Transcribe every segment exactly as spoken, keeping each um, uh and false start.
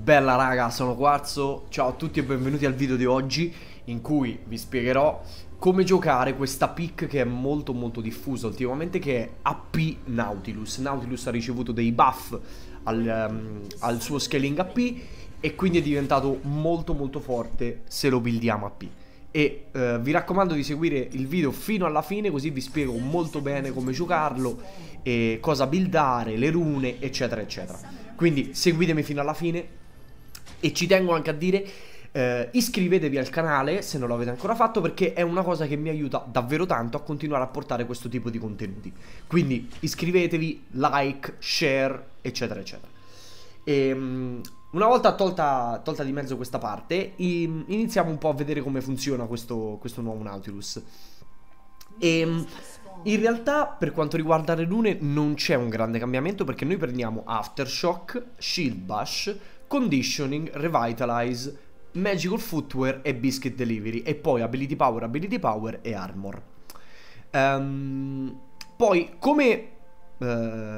Bella raga, sono Quarzo, ciao a tutti e benvenuti al video di oggi in cui vi spiegherò come giocare questa pick che è molto molto diffusa ultimamente, che è A P Nautilus. Nautilus ha ricevuto dei buff al, um, al suo scaling A P e quindi è diventato molto molto forte se lo buildiamo A P. E uh, vi raccomando di seguire il video fino alla fine, così vi spiego molto bene come giocarlo e cosa buildare, le rune eccetera eccetera. Quindi seguitemi fino alla fine. E ci tengo anche a dire, eh, iscrivetevi al canale se non l'avete ancora fatto, perché è una cosa che mi aiuta davvero tanto a continuare a portare questo tipo di contenuti. Quindi iscrivetevi, like, share, eccetera, eccetera. E, um, una volta tolta, tolta di mezzo questa parte, in, iniziamo un po' a vedere come funziona questo, questo nuovo Nautilus. E um, in realtà per quanto riguarda le rune non c'è un grande cambiamento, perché noi prendiamo Aftershock, Shield Bash, Conditioning, Revitalize, Magical Footwear e Biscuit Delivery, e poi Ability Power, Ability Power e Armor. um, Poi come uh,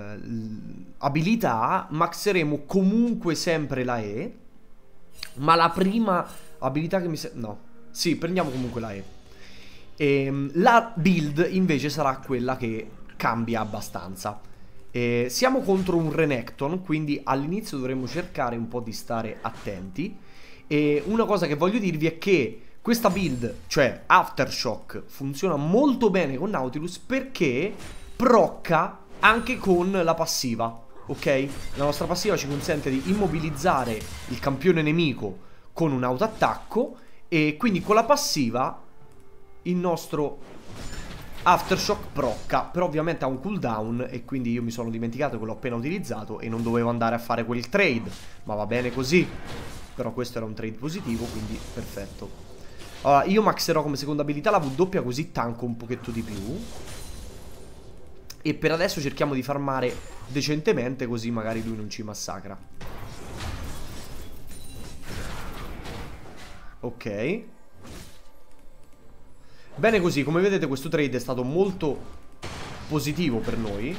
abilità maxeremo comunque sempre la E, ma la prima abilità che mi serve... no, sì, prendiamo comunque la E. E la build invece sarà quella che cambia abbastanza. Eh, siamo contro un Renekton, quindi all'inizio dovremmo cercare un po' di stare attenti. E una cosa che voglio dirvi è che questa build, cioè Aftershock, funziona molto bene con Nautilus perché procca anche con la passiva, ok? La nostra passiva ci consente di immobilizzare il campione nemico con un autoattacco, e quindi con la passiva il nostro Aftershock procca, però ovviamente ha un cooldown e quindi io mi sono dimenticato che l'ho appena utilizzato e non dovevo andare a fare quel trade, ma va bene così. Però questo era un trade positivo, quindi perfetto. Allora, io maxerò come seconda abilità la W, così tanco un pochetto di più. E per adesso cerchiamo di farmare decentemente, così magari lui non ci massacra. Ok. Bene così, come vedete questo trade è stato molto positivo per noi.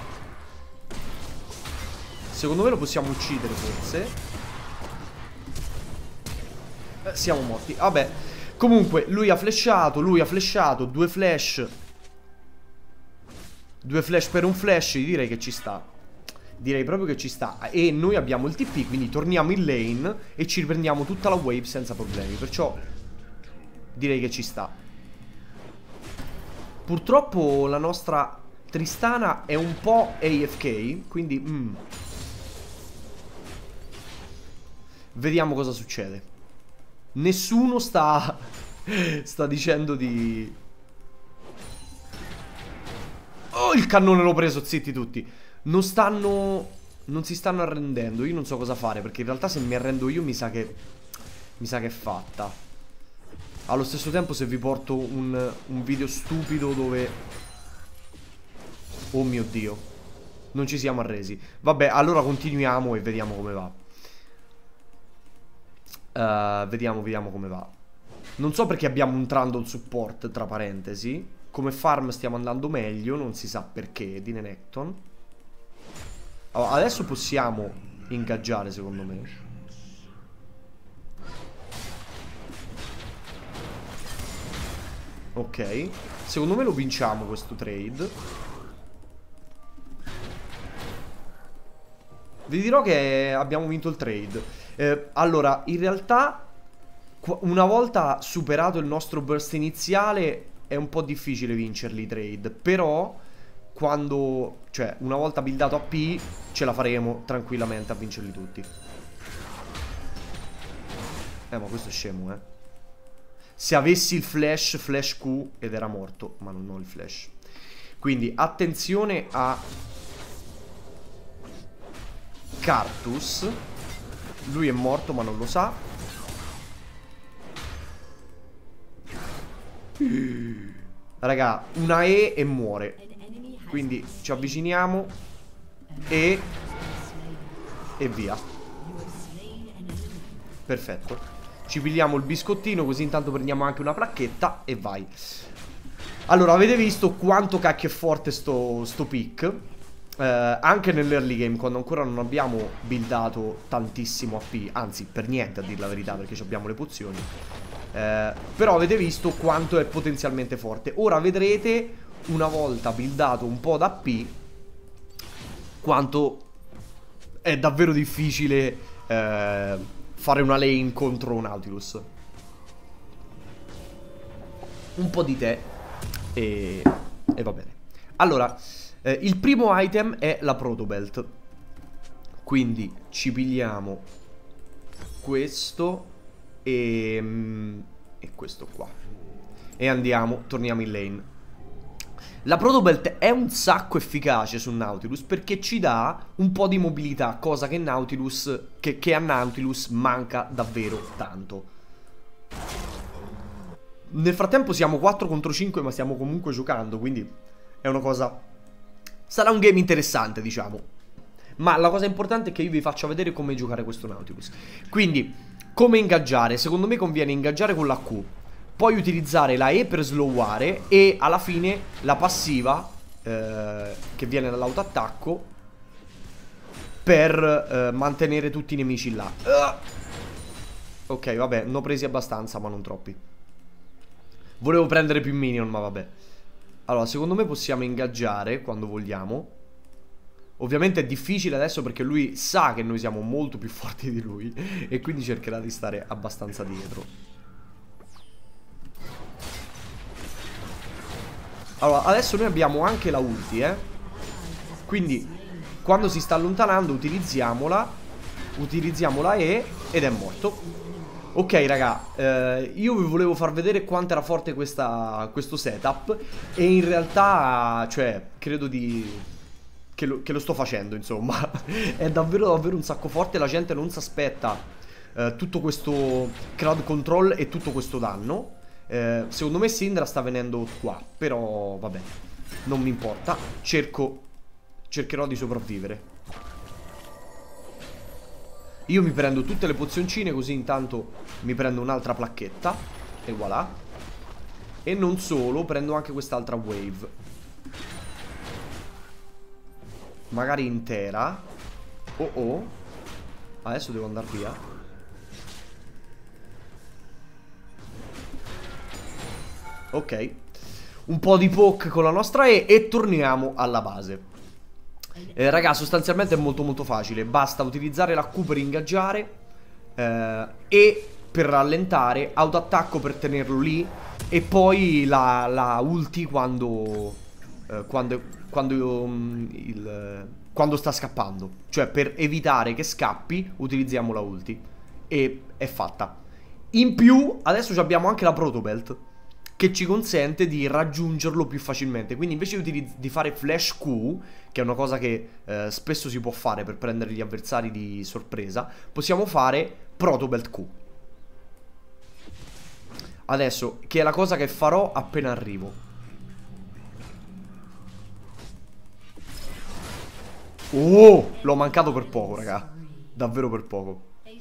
Secondo me lo possiamo uccidere forse. eh, Siamo morti, vabbè. Comunque lui ha flashato, lui ha flashato, due flash. Due flash per un flash, direi che ci sta. Direi proprio che ci sta. E noi abbiamo il T P, quindi torniamo in lane e ci riprendiamo tutta la wave senza problemi. Perciò direi che ci sta. Purtroppo la nostra Tristana è un po' A F K, quindi mm. Vediamo cosa succede. Nessuno sta sta dicendo di... Oh, il cannone l'ho preso, zitti tutti. Non stanno... Non si stanno arrendendo. Io non so cosa fare, perché in realtà se mi arrendo io mi sa che... Mi sa che è fatta. Allo stesso tempo se vi porto un, un video stupido dove... Oh mio Dio, non ci siamo arresi. Vabbè, allora continuiamo e vediamo come va. uh, Vediamo, vediamo come va. Non so perché abbiamo un Trundle support, tra parentesi. Come farm stiamo andando meglio, non si sa perché, di Renekton. Allora, adesso possiamo ingaggiare secondo me. Ok, secondo me lo vinciamo questo trade. Vi dirò che abbiamo vinto il trade. eh, Allora, in realtà una volta superato il nostro burst iniziale è un po' difficile vincerli i trade. Però quando, cioè una volta buildato A P, ce la faremo tranquillamente a vincerli tutti. Eh ma questo è scemo, eh. Se avessi il flash, flash Q ed era morto, ma non ho il flash. Quindi attenzione a Cartus. Lui è morto ma non lo sa. Raga, una E e muore. Quindi ci avviciniamo E E via. Perfetto. Ci pigliamo il biscottino, così intanto prendiamo anche una placchetta e vai. Allora, avete visto quanto cacchio è forte sto, sto pick. eh, anche nell'early game, quando ancora non abbiamo buildato tantissimo A P, anzi per niente a dir la verità, perché abbiamo le pozioni, eh, però avete visto quanto è potenzialmente forte. Ora vedrete, una volta buildato un po' d'A P, quanto è davvero difficile eh, fare una lane contro un Nautilus. Un po' di te e, e va bene. Allora, eh, il primo item è la Protobelt. Quindi ci pigliamo questo e, mm, e questo qua. E andiamo, torniamo in lane. La Protobelt è un sacco efficace su Nautilus perché ci dà un po' di mobilità, cosa che Nautilus che, che a Nautilus manca davvero tanto. Nel frattempo siamo quattro contro cinque, ma stiamo comunque giocando, quindi è una cosa... sarà un game interessante, diciamo. Ma la cosa importante è che io vi faccia vedere come giocare questo Nautilus. Quindi, come ingaggiare? Secondo me conviene ingaggiare con la Q, poi utilizzare la E per sloware e alla fine la passiva eh, che viene dall'autoattacco per eh, mantenere tutti i nemici là. uh. Ok, vabbè, ne ho presi abbastanza, ma non troppi. Volevo prendere più minion, ma vabbè. Allora, secondo me possiamo ingaggiare quando vogliamo. Ovviamente è difficile adesso perché lui sa che noi siamo molto più forti di lui e quindi cercherà di stare abbastanza dietro. Allora, adesso noi abbiamo anche la ulti, eh. Quindi, quando si sta allontanando, utilizziamola. Utilizziamo la E ed è morto. Ok, raga, eh, io vi volevo far vedere quanto era forte questa, questo setup. E in realtà, cioè, credo di... Che lo, che lo sto facendo, insomma. È davvero, davvero un sacco forte. La gente non si aspetta eh, tutto questo crowd control e tutto questo danno. Eh, secondo me Syndra sta venendo qua, però vabbè, non mi importa. Cerco, cercherò di sopravvivere. Io mi prendo tutte le pozioncine, così intanto mi prendo un'altra placchetta. E voilà. E non solo, prendo anche quest'altra wave, magari intera. Oh oh. Adesso devo andare via. Ok, un po' di poke con la nostra E e torniamo alla base. eh, Raga, sostanzialmente è molto molto facile. Basta utilizzare la Q per ingaggiare eh, E per rallentare, autoattacco per tenerlo lì e poi la, la ulti quando eh, Quando, quando, um, il, quando sta scappando. Cioè per evitare che scappi utilizziamo la ulti e è fatta. In più adesso abbiamo anche la Protobelt che ci consente di raggiungerlo più facilmente. Quindi invece di, di fare flash Q, che è una cosa che eh, spesso si può fare per prendere gli avversari di sorpresa, possiamo fare Protobelt Q. Adesso, che è la cosa che farò appena arrivo. Oh, l'ho mancato per poco, raga. Davvero per poco.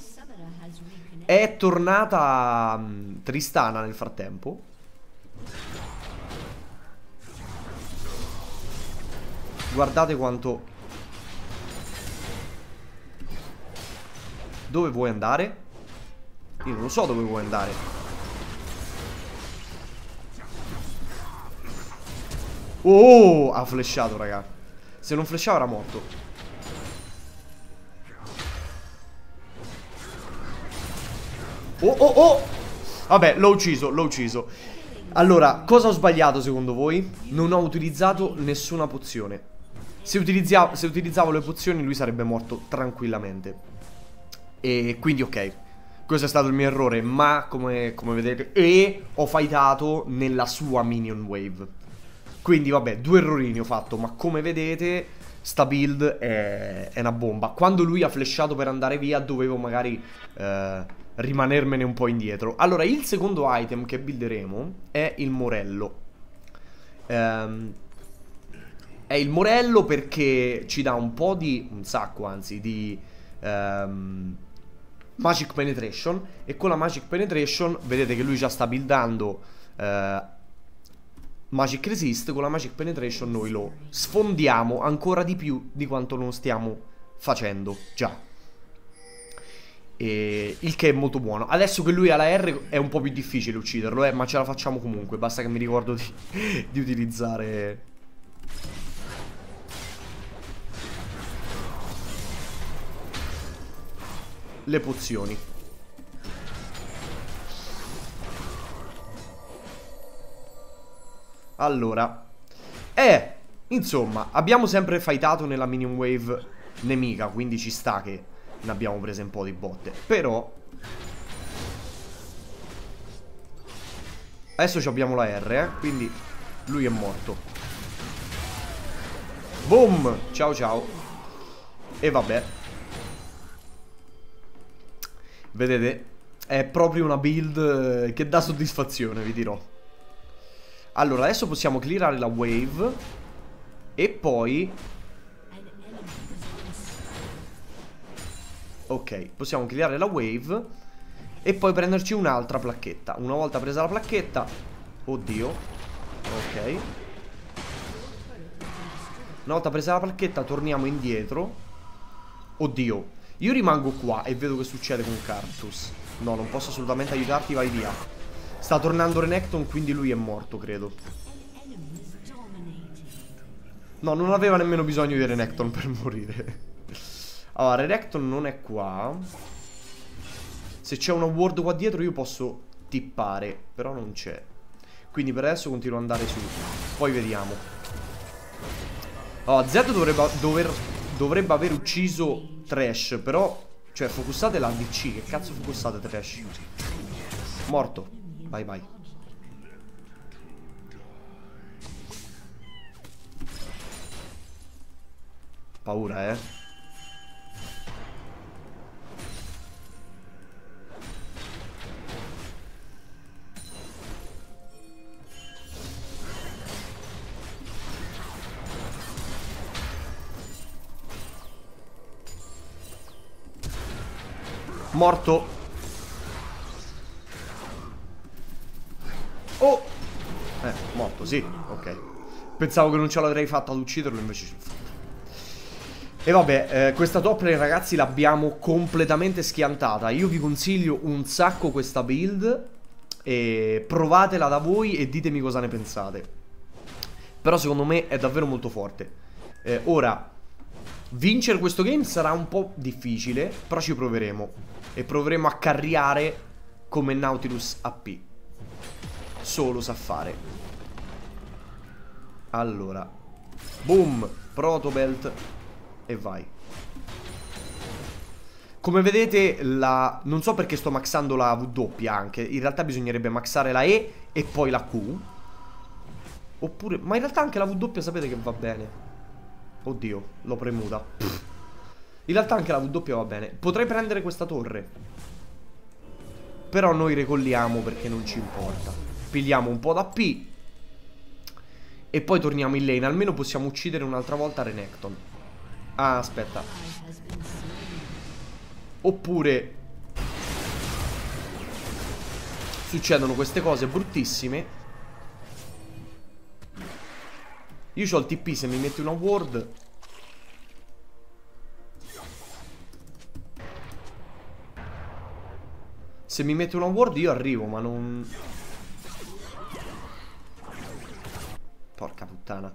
È tornata um, Tristana nel frattempo. Guardate quanto... Dove vuoi andare? Io non lo so dove vuoi andare. Oh, ha flashato, raga. Se non flashava era morto. Oh, oh, oh. Vabbè, l'ho ucciso, l'ho ucciso. Allora, cosa ho sbagliato secondo voi? Non ho utilizzato nessuna pozione. Se, utilizza se utilizzavo le pozioni lui sarebbe morto tranquillamente. E quindi ok, questo è stato il mio errore. Ma come, come vedete, e ho fightato nella sua minion wave. Quindi vabbè, due errorini ho fatto. Ma come vedete sta build è, è una bomba. Quando lui ha flashato per andare via dovevo magari eh, rimanermene un po' indietro. Allora, il secondo item che builderemo è il Morello. Ehm... È il Morello perché ci dà un po' di... un sacco anzi di um, Magic Penetration. E con la Magic Penetration vedete che lui già sta buildando uh, Magic Resist, con la Magic Penetration noi lo sfondiamo ancora di più di quanto non stiamo facendo già. E il che è molto buono. Adesso che lui ha la R è un po' più difficile ucciderlo, eh, ma ce la facciamo comunque. Basta che mi ricordo di, di utilizzare le pozioni. Allora, eh, insomma, abbiamo sempre fightato nella minion wave nemica, quindi ci sta che ne abbiamo prese un po' di botte. Però adesso abbiamo la R, eh, quindi lui è morto. Boom, ciao ciao. E vabbè, vedete, è proprio una build che dà soddisfazione, vi dirò. Allora, adesso possiamo clearare la wave e poi... Ok, possiamo clearare la wave e poi prenderci un'altra placchetta. Una volta presa la placchetta... Oddio. Ok. Una volta presa la placchetta torniamo indietro. Oddio. Io rimango qua e vedo che succede con Cartus. No, non posso assolutamente aiutarti, vai via. Sta tornando Renekton, quindi lui è morto, credo. No, non aveva nemmeno bisogno di Renekton per morire. Allora, Renekton non è qua. Se c'è una ward qua dietro io posso tippare, però non c'è. Quindi per adesso continuo ad andare su. Poi vediamo. Allora, Zed dovrebbe, dover, dovrebbe aver ucciso Thresh, però... Cioè, focussate la D C. Che cazzo focussate Thresh? Morto. Vai, vai. Paura, eh. Morto. Oh. Eh, morto, sì, ok. Pensavo che non ce l'avrei fatta ad ucciderlo, invece ce l'ho fatta. E vabbè, eh, questa top lane, ragazzi, l'abbiamo completamente schiantata. Io vi consiglio un sacco questa build. E provatela da voi e ditemi cosa ne pensate. Però secondo me è davvero molto forte. eh, Ora, vincere questo game sarà un po' difficile, però ci proveremo. E proveremo a carriare come Nautilus A P. Solo sa fare. Allora, boom, protobelt e vai. Come vedete, la... non so perché sto maxando la W anche. In realtà bisognerebbe maxare la E e poi la Q. Oppure... ma in realtà anche la W sapete che va bene. Oddio, l'ho premuta. Pff. In realtà anche la W va bene. Potrei prendere questa torre, però noi recolliamo perché non ci importa. Pigliamo un po' d'A P e poi torniamo in lane. Almeno possiamo uccidere un'altra volta Renekton. Ah, aspetta. Oppure succedono queste cose bruttissime. Io ho il T P, se mi metti una ward. Se mi metti una ward io arrivo, ma non... Porca puttana.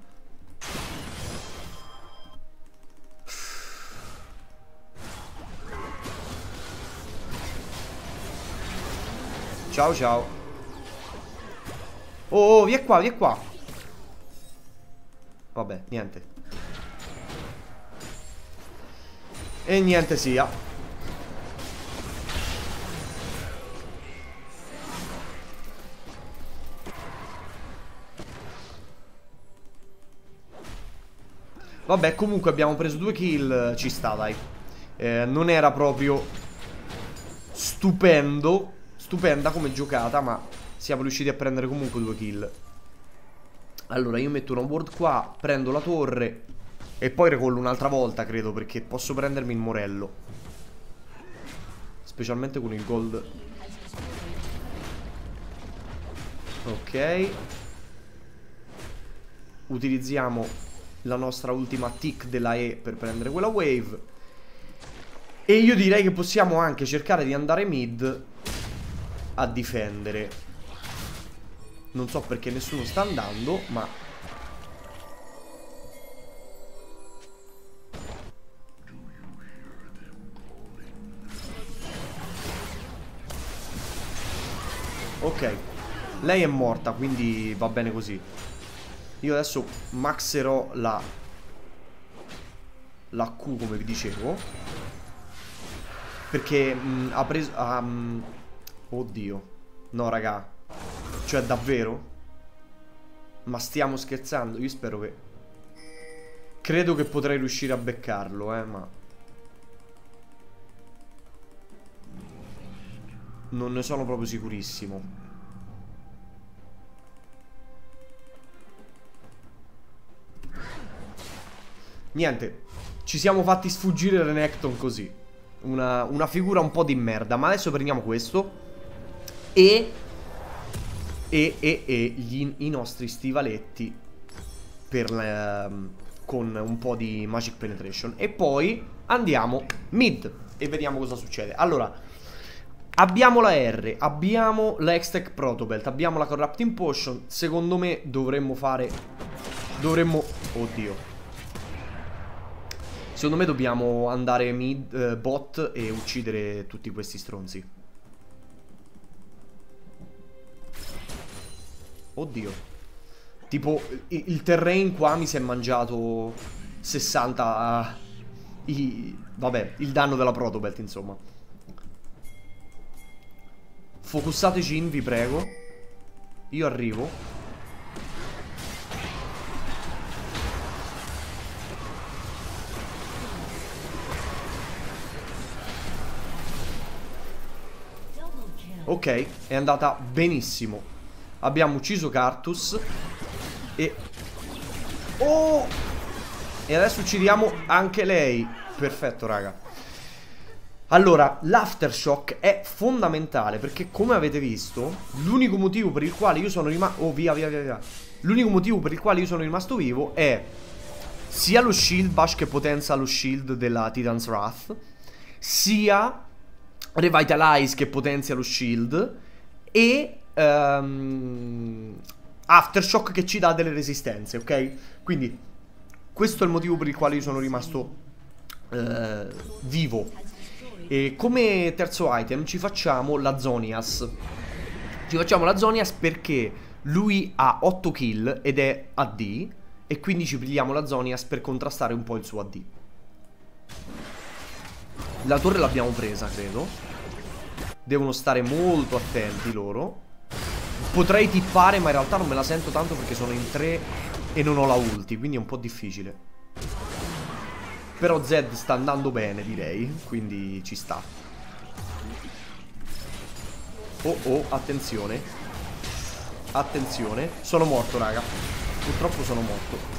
Ciao ciao. Oh, oh, via qua, via qua. Vabbè, niente. E niente sia. Vabbè, comunque abbiamo preso due kill. Ci sta, dai. eh, Non era proprio stupendo Stupenda come giocata, ma siamo riusciti a prendere comunque due kill. Allora io metto una ward qua, prendo la torre e poi recollo un'altra volta, credo, perché posso prendermi il morello, specialmente con il gold. Ok. utilizziamo la nostra ultima tick della E per prendere quella wave. E io direi che possiamo anche cercare di andare mid a difendere. Non so perché nessuno sta andando, ma... Ok, lei è morta, quindi va bene così. Io adesso maxerò la... la Q, come vi dicevo. Perché mh, ha preso... Um, oddio. No, raga. Cioè, davvero? Ma stiamo scherzando? Io spero che... Credo che potrei riuscire a beccarlo, eh, ma... Non ne sono proprio sicurissimo. Niente. Ci siamo fatti sfuggire Renekton così. Una, una figura un po' di merda. Ma adesso prendiamo questo. E... E, e, e gli, i nostri stivaletti per le, con un po' di Magic Penetration. E poi andiamo mid e vediamo cosa succede. Allora, abbiamo la R, abbiamo la Hextech Protobelt, abbiamo la Corrupting Potion. Secondo me dovremmo fare... Dovremmo... Oddio. Secondo me dobbiamo andare mid, eh, bot e uccidere tutti questi stronzi. Oddio. Tipo, il, il terrain qua mi si è mangiato sessanta... I, vabbè, il danno della Protobelt, insomma. Focussate Jhin, vi prego. Io arrivo. Ok, è andata benissimo. Abbiamo ucciso Karthus. E... Oh! E adesso uccidiamo anche lei. Perfetto, raga. Allora, l'aftershock è fondamentale, perché come avete visto, l'unico motivo per il quale io sono rimasto... Oh, via, via, via, via. L'unico motivo per il quale io sono rimasto vivo è sia lo shield bash che potenza lo shield della Titan's Wrath, sia Revitalize che potenzia lo shield, e um, Aftershock che ci dà delle resistenze, ok? Quindi questo è il motivo per il quale io sono rimasto uh, vivo. E come terzo item ci facciamo la Zonias. Ci facciamo la Zonias perché lui ha otto kill ed è A D, e quindi ci pigliamo la Zonias per contrastare un po' il suo A D. La torre l'abbiamo presa, credo. Devono stare molto attenti loro. Potrei tippare, ma in realtà non me la sento tanto perché sono in tre e non ho la ulti, quindi è un po' difficile. Però Zed sta andando bene, direi, quindi ci sta. Oh oh, attenzione. Attenzione. Sono morto, raga. Purtroppo sono morto.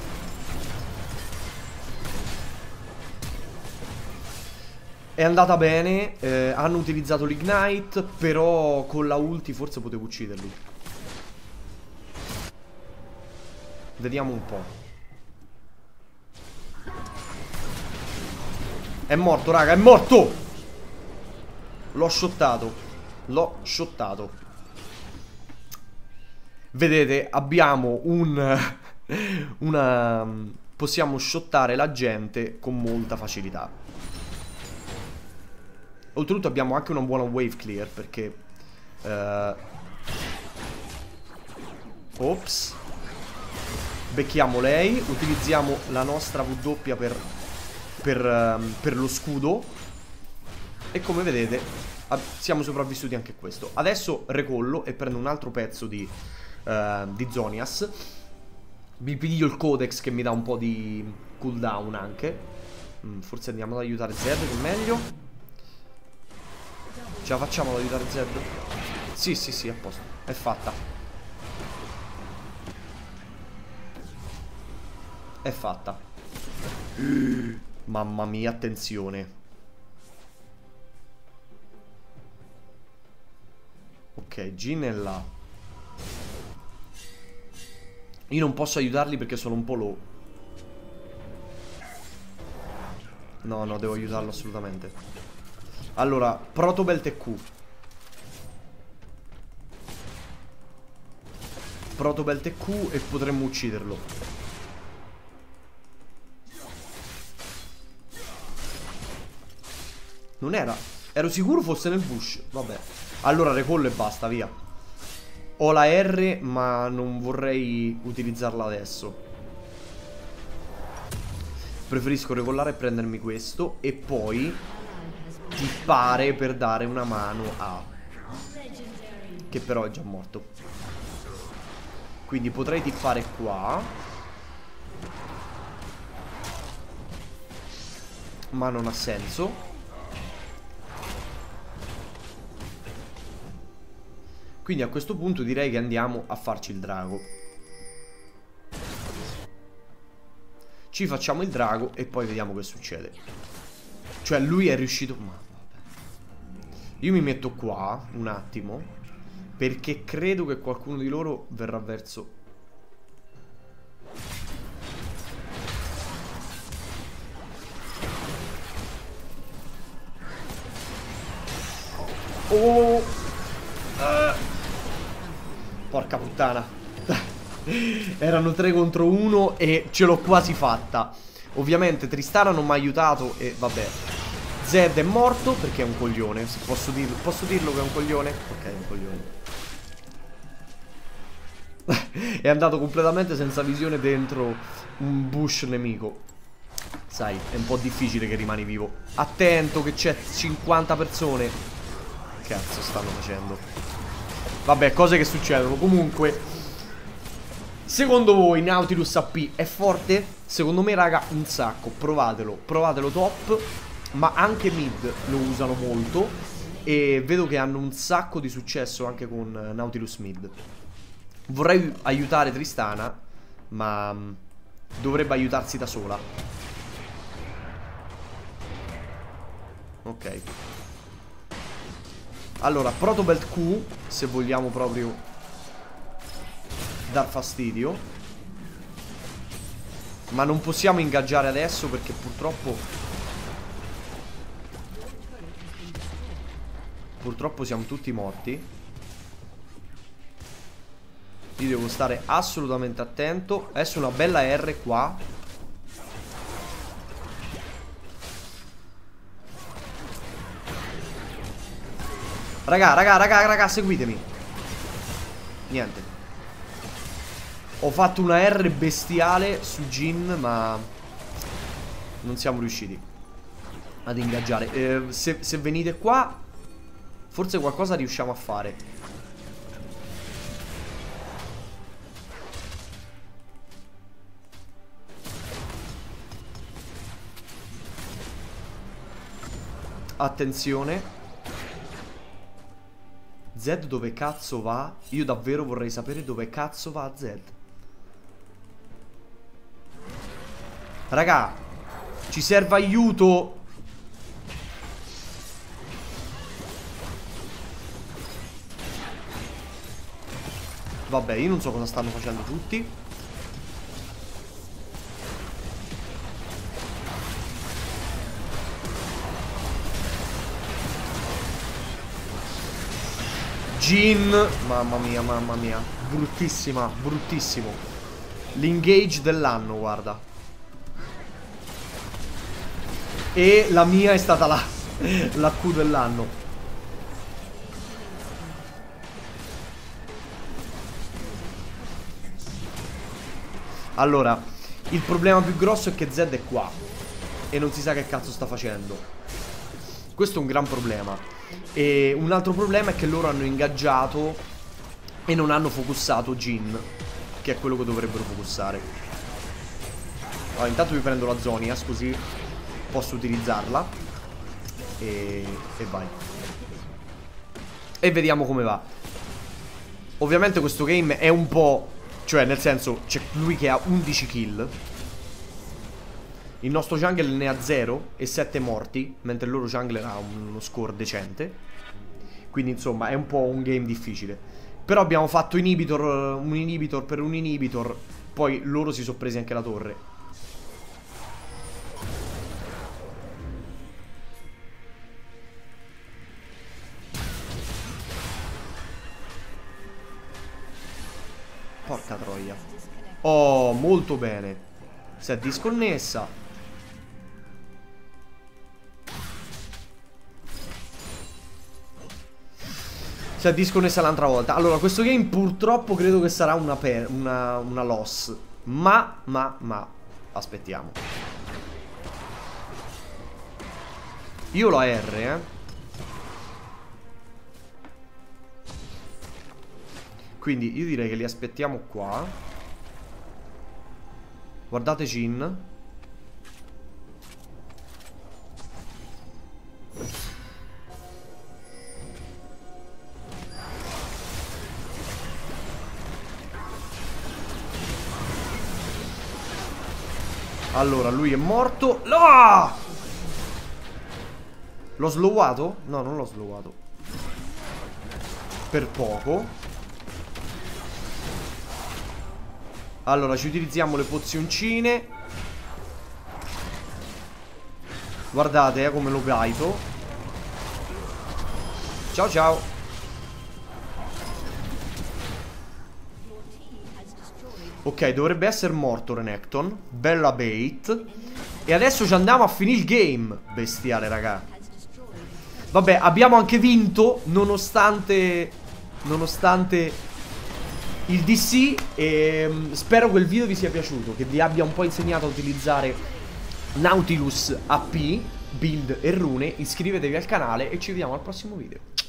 È andata bene, eh, hanno utilizzato l'ignite, però con la ulti forse potevo ucciderli. Vediamo un po'. È morto, raga, è morto! L'ho shottato. L'ho shottato. Vedete, abbiamo un... una... possiamo shottare la gente con molta facilità. Oltretutto abbiamo anche una buona wave clear perché uh... Ops. Becchiamo lei. Utilizziamo la nostra W per per, uh, per lo scudo. E come vedete siamo sopravvissuti anche a questo. Adesso recollo e prendo un altro pezzo di, uh, di Zonias. Mi piglio il Codex che mi dà un po' di cooldown anche. mm, Forse andiamo ad aiutare Zed, che è meglio. Ce la facciamo ad aiutare Zed? Sì, sì, sì, a posto. È fatta. È fatta. Mamma mia, attenzione. Ok, Jhin è là. Io non posso aiutarli perché sono un po' low. No, no, devo aiutarlo assolutamente. Allora, Protobelt e Q. Protobelt e Q e potremmo ucciderlo. Non era. Ero sicuro fosse nel bush. Vabbè. Allora recollo e basta, via. Ho la R, ma non vorrei utilizzarla adesso. Preferisco recollare e prendermi questo. E poi tippare per dare una mano a... che però è già morto. Quindi potrei tippare qua. Ma non ha senso. Quindi a questo punto direi che andiamo a farci il drago. Ci facciamo il drago e poi vediamo che succede. Cioè lui è riuscito... Ma vabbè. Io mi metto qua un attimo, perché credo che qualcuno di loro verrà verso... Oh! Uh! Porca puttana. Erano tre contro uno e ce l'ho quasi fatta. Ovviamente Tristana non mi ha aiutato e vabbè. Zed è morto perché è un coglione. Se posso dirlo, posso dirlo che è un coglione? Ok, è un coglione. È andato completamente senza visione dentro un bush nemico. Sai, è un po' difficile che rimani vivo. Attento che c'è cinquanta persone. Che cazzo stanno facendo? Vabbè, cose che succedono. Comunque, secondo voi Nautilus A P è forte? Secondo me, raga, un sacco. Provatelo, provatelo top. Ma anche mid lo usano molto. E vedo che hanno un sacco di successo anche con Nautilus mid. Vorrei aiutare Tristana, ma dovrebbe aiutarsi da sola. Ok. Allora, Protobelt Q, se vogliamo proprio dar fastidio. Ma non possiamo ingaggiare adesso perché purtroppo Purtroppo siamo tutti morti. Io devo stare assolutamente attento. Adesso una bella R qua. Raga, raga, raga, raga, seguitemi. Niente. Ho fatto una R bestiale su Jhin, ma non siamo riusciti ad ingaggiare. eh, se, se venite qua, forse qualcosa riusciamo a fare. Attenzione. Zed dove cazzo va? Io davvero vorrei sapere dove cazzo va Zed. Raga, ci serve aiuto. Vabbè, io non so cosa stanno facendo tutti. Jhin, mamma mia, mamma mia. Bruttissima, bruttissimo. L'engage dell'anno, guarda. E la mia è stata la, la Q dell'anno. Allora, il problema più grosso è che Zed è qua e non si sa che cazzo sta facendo. Questo è un gran problema. E un altro problema è che loro hanno ingaggiato e non hanno focussato Jhin, che è quello che dovrebbero focussare. Allora, intanto vi prendo la Zonias, così posso utilizzarla. E, e vai. E vediamo come va. Ovviamente questo game è un po'... cioè, nel senso, c'è lui che ha undici kill. Il nostro jungler ne ha zero e sette morti, mentre il loro jungler ha uno score decente. Quindi insomma è un po' un game difficile. Però abbiamo fatto inhibitor, un inhibitor per un inhibitor. Poi loro si sono presi anche la torre. Porca troia. Oh, molto bene. Si è disconnessa. Si è disconnessa l'altra volta. Allora, questo game purtroppo credo che sarà una, una, una loss. Ma, ma, ma aspettiamo. Io la R, eh quindi io direi che li aspettiamo qua. Guardate Jhin. Allora, lui è morto. Ah! L'ho slowato? No, non l'ho slowato. Per poco. Allora, ci utilizziamo le pozioncine. Guardate, eh, come lo gaito. Ciao, ciao. Ok, dovrebbe essere morto Renekton. Bella bait. E adesso ci andiamo a finire il game. Bestiale, raga. Vabbè, abbiamo anche vinto. Nonostante Nonostante il D C. E um, spero che il video vi sia piaciuto, che vi abbia un po' insegnato a utilizzare Nautilus A P, build e rune. Iscrivetevi al canale e ci vediamo al prossimo video.